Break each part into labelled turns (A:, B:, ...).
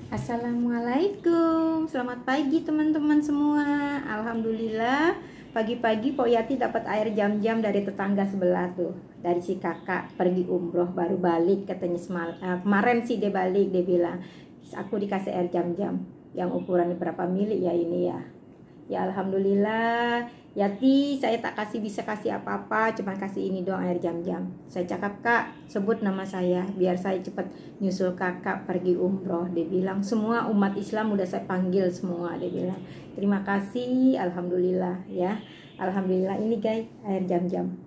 A: Assalamualaikum, selamat pagi teman-teman semua. Alhamdulillah pagi-pagi Pok Yati dapat air jam-jam dari tetangga sebelah tuh. Dari si kakak pergi umroh baru balik katanya kemarin sih dia balik, dia bilang aku dikasih air jam-jam yang ukuran berapa mili ya ini ya. Ya alhamdulillah Yati, saya tak bisa kasih apa-apa, cuma kasih ini doang air jam-jam. Saya cakap, Kak, sebut nama saya biar saya cepat nyusul kakak pergi umroh. Dia bilang semua umat Islam udah saya panggil semua, dia bilang. Terima kasih, alhamdulillah ya. Alhamdulillah ini guys, air jam-jam.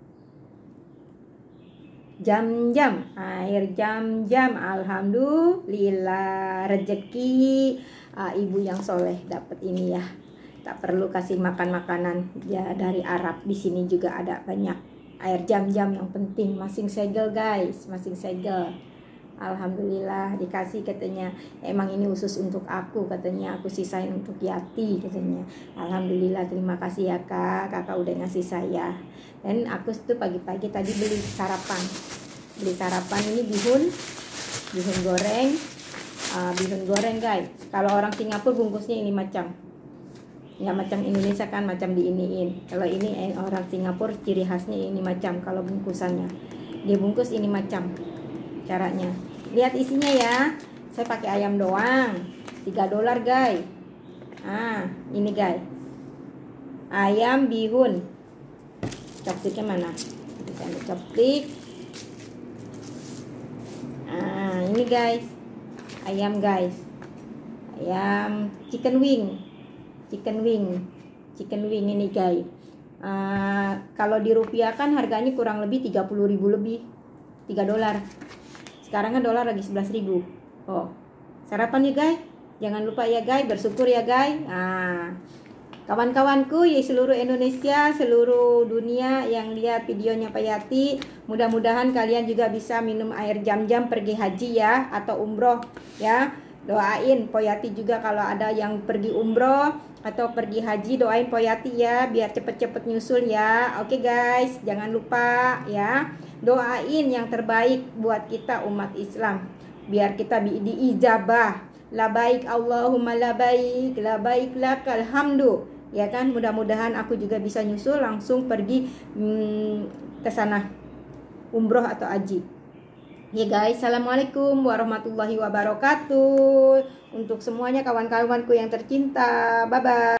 A: Jam-jam, air jam-jam, alhamdulillah rezeki ibu yang soleh dapat ini ya. Tak perlu kasih makan makanan ya dari Arab. Di sini juga ada banyak air jam-jam yang penting. Masing segel guys, masing segel. Alhamdulillah dikasih katanya. Emang ini khusus untuk aku katanya. Aku sisain untuk Yati katanya. Alhamdulillah terima kasih ya kak. Kakak udah ngasih saya. Dan aku tuh pagi-pagi tadi beli sarapan. Beli sarapan ini bihun goreng. Bihun goreng guys. Kalau orang Singapura bungkusnya ini macam. Ya macam Indonesia kan macam diiniin. Kalau ini orang Singapura ciri khasnya ini macam kalau bungkusannya. Dia bungkus ini macam caranya. Lihat isinya ya. Saya pakai ayam doang. $3 guys. Ini guys. Ayam bihun. Chopsticknya mana? Bisa ambil chopstick. Ini guys. Ayam guys. Ayam chicken wing ini guys. Kalau dirupiahkan harganya kurang lebih 30.000 lebih, $3. Sekarang kan dolar lagi 11.000. Oh, sarapan ya guys. Jangan lupa ya guys, bersyukur ya guys. Kawan-kawanku ya seluruh Indonesia, seluruh dunia yang lihat videonya Pak Yati, mudah-mudahan kalian juga bisa minum air jam-jam pergi haji ya atau umroh ya. Doain Pok Yati juga kalau ada yang pergi umroh atau pergi haji, doain Pok Yati ya biar cepet-cepet nyusul ya. Oke guys, jangan lupa ya. Doain yang terbaik buat kita umat Islam biar kita diijabah. Labaik Allahumma labaik, labaik lakal hamdu. Ya kan, mudah-mudahan aku juga bisa nyusul langsung pergi ke sana umroh atau haji. Ya guys, assalamualaikum warahmatullahi wabarakatuh. Untuk semuanya kawan-kawanku yang tercinta, bye bye.